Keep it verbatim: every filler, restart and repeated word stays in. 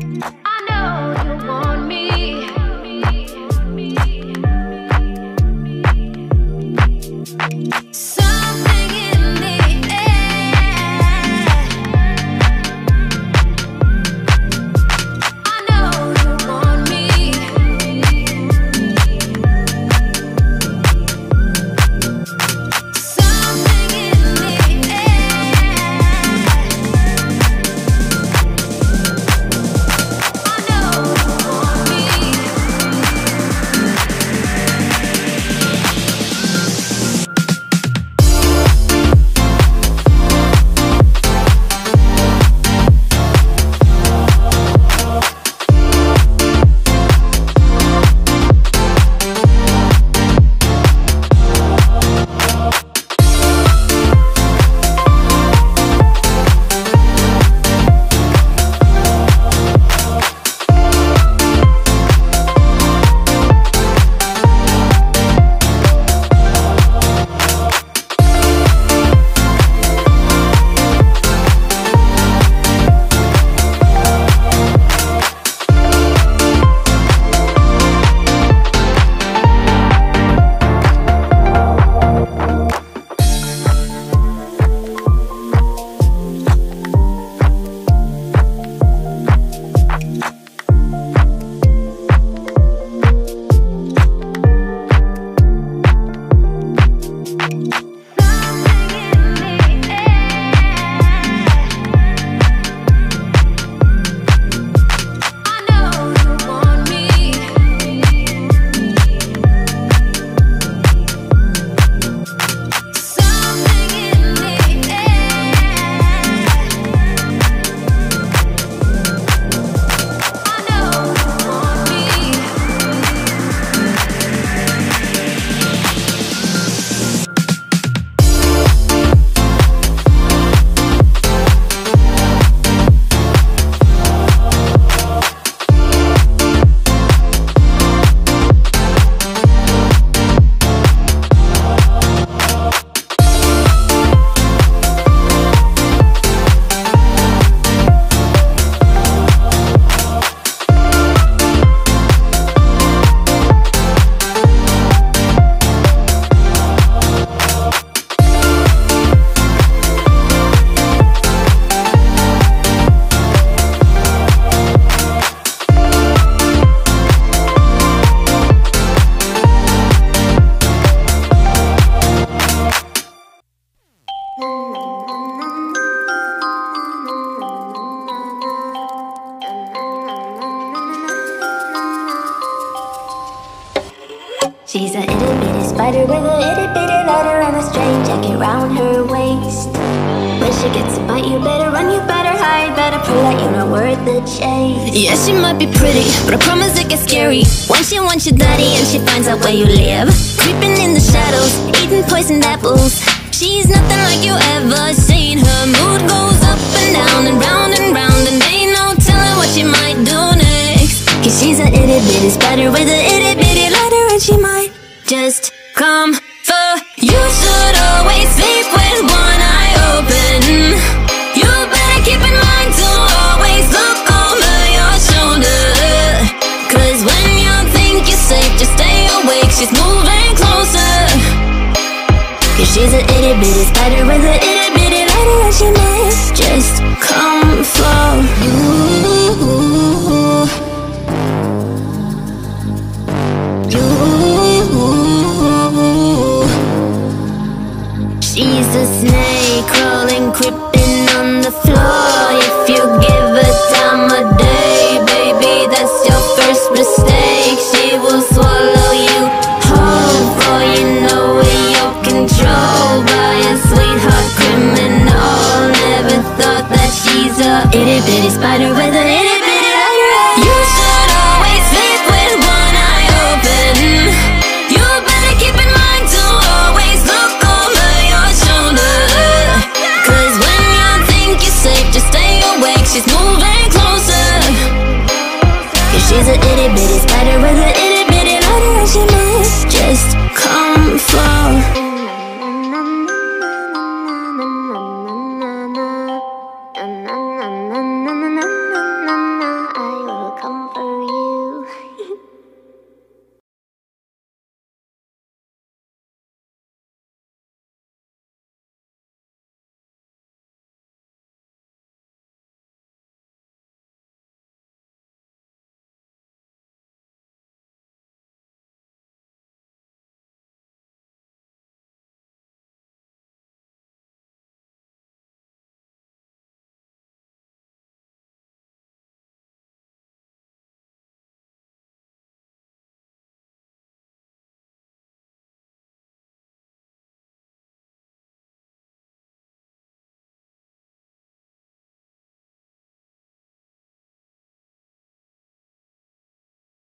She's a itty bitty spider with a itty bitty ladder and a string jacket round her waist. When she gets to bite, you better run, you better hide, better prove that you're not worth the chase. Yeah, she might be pretty, but I promise it gets scary when she wants your daddy and she finds out where you live. Creeping in the shadows, eating poisoned apples. She's nothing like you ever seen. Her mood goes up and down and round and round, and ain't no telling what she might do next. Cause she's a itty bitty spider with a itty bitty ladder, and she might just come for you. Should always sleep with one eye open. You better keep in mind to always look over your shoulder, cause when you think you're safe, just stay awake, she's moving closer. Cause she's a itty bitty spider with a itty bitty ladder, and she might just come for you.